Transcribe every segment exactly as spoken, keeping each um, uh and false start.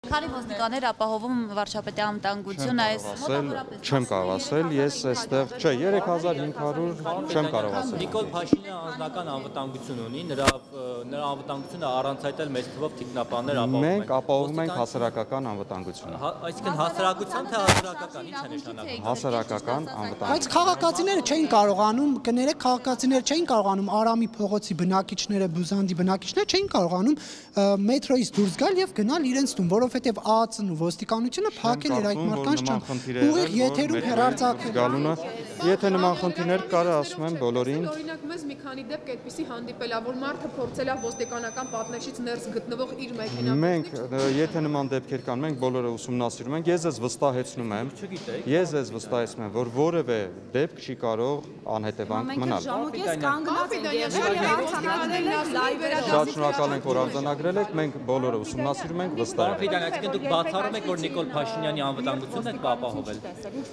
Քանի ոստիկաններ ապահովում վարչապետի անվտանգությունը այս Չեմ կարող ասել, ես այստեղ, չէ, երեք հազար հինգ հարյուր չեմ կարող ասել։ Նիկոլ Փաշինյանը անձնական անվտանգություն ունի, նրա նրա անվտանգությունը առանց այդ էլ մեծ թվով թիկնապաններ ապահովում են։ Մենք ապահովում ենք հասարակական անվտանգությունը։ Այսինքն հասարակության թե հասարակական ինչ է նշանակում։ Հասարակական անվտանգություն։ Բայց քաղաքացիները չէին կարողանում, կներեք քաղաքացիները չէին կարողանում Արամի փողոցի բնակիչները, Բուզանդի բնակիչները չէին կարողանում մետրոյից դուրս գալ եւ գնալ իրենց տուն, որովհետեւ ԱԱՑ-ն ու ոստիկանությունը փակել էր այդ մարդկանց ճան։ Ուղիղ եթերում հեռարձակել գալունը, եթե նման խնդիրներ կար, ասում եմ բոլորին։ Օրինակ մեզ մի քանի դեպք այդպեսի հանդիպել է, որ մարդը փորձել է ոստիկանական պատնեշից ներս գտնվող իր մեքենան։ Մենք եթե նման դեպքեր կան, մենք բոլորը ուսումնասիրում ենք, ես ես վստահեցնում եմ, ես ես վստահեցնում եմ, որ որևէ դեպք չի կարող անհետևանք մնալ։ Շատ շնորհակալ ենք, որ արձանագրել եք, մենք բոլորը ուսումնասիրում ենք, վստահ ենք։ Այսինքն դուք բացառում եք, որ Նիկոլ Փաշինյանի անվտանգությունն եք ապահովել։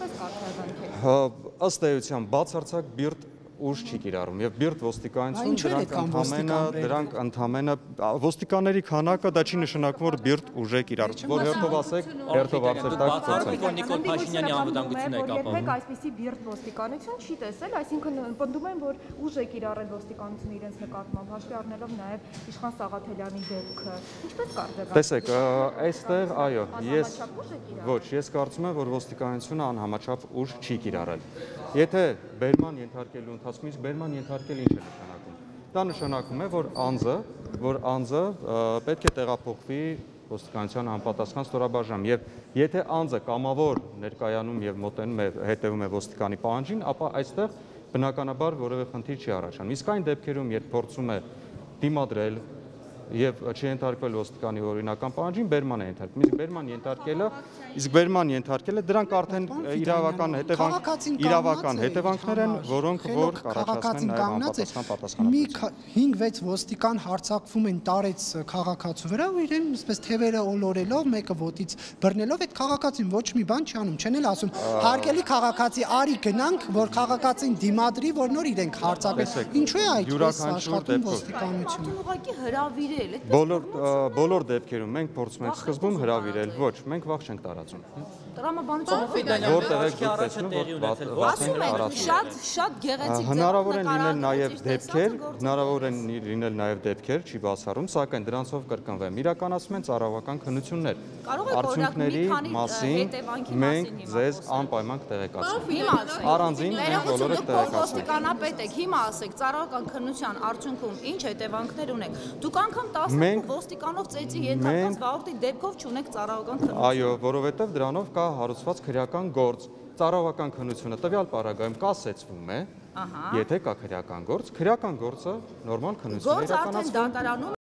Ըստ էության բացարձակ բիրտ ուժ չի կիրառում եւ բիրտ ոստիկանություն դրանք ընդամենը դրանք ընդամենը ոստիկանների քանակը դա չի նշանակում որ բիրտ ուժ է կիրառում որ հերթով ասեք հերթով ասեք դա բացառում որ Նիկոլ Փաշինյանի անվտանգությունն եք ապահովում։ Երբեք այսպիսի բիրտ ոստիկանություն չի տեսել, այսինքն պնդում են որ ուժ է կիրառել ոստիկանությունը իրենց նկատմամբ, հաշվի առնելով նաեւ Իշխան Սաղաթելյանի դեպքը։ Ինչպես կարծեք։ Տեսեք, այստեղ այո, ես ոչ, ես կարծում եմ որ ոստիկանությունը անհամաչափ ուժ չի կիրառել։ Եթե բերման ենթարկելու ընթացքում իսկ բերման ենթարկել ինչ է նշանակում։ Դա նշանակում է, որ անձը, որ անձը պետք է տեղափոխվի ոստիկանության անպատասխան ստորաբաժանում եւ եթե անձը կամավոր ներկայանում եւ մոտենում է հետեւում է ոստիկանի պահանջին, ապա այստեղ բնականաբար որևէ խնդիր չի առաջանում։ Իսկ այն դեպքերում, երբ փորձում է դիմադրել եւ չենթարկվել ոստիկանի օրինական պահանջին, բերման է ենթարկվում։ Իսկ բերման ենթարկելը, իսկ բերման ենթարկելը դրանք արդեն իրավական հետևանք իրավական հետևանքներ են, որոնք որ կառաջացնեն նաեւ անպատասխան պատասխանատվություն։ Մի հինգ վեց ոստիկան հարձակվում են տարեց քաղաքացու վրա ու իրեն այսպես թևերը օլորելով, մեկը ոտից բռնելով այդ քաղաքացին ոչ մի բան չի անում, չեն էլ ասում հարգելի քաղաքացի, արի գնանք, որ քաղաքացին դիմադրի, որ նոր իրենք հարձակեն։ Ինչու է այդպես աշխատում ոստիկանությունը։ Ուղղակի հրավիրել Բոլոր բոլոր դեպքերում մենք փորձում ենք սկզբում հրավիրել, ոչ, մենք վախ չենք տարածում։ Տրամաբանությունը որտեղ եք դուք տեսնում, որ վախ ենք տարածում։ շատ շատ գեղեցիկ հնարավոր են լինել նաև դեպքեր, հնարավոր են լինել նաև դեպքեր, չի բացառում, սակայն դրանցով կրկնվեմ, իրականացում են ծառայական քննություններ։ Արդյունքների մասին մենք ձեզ անպայման կտեղեկացնենք։ Առանձին մենք բոլորը կտեղեկացնենք։ Ոստիկանապետ եք, հիմա ասեք, ծառայական քննության արդյունքում ինչ հետևանքներ ունեք։ Դուք անգամ տասը ոստիկանով ծեծի ենթարկված վաղորդի դեպքով չունեք ծառայական քննություն։ Այո, որովհետև դրանով կա հարուցված քրեական գործ։ Ծառայական քննությունը տվյալ պարագայում կասեցվում է, եթե կա քրեական գործ, քրեական գործը նորմալ քննություն է իրականացվում։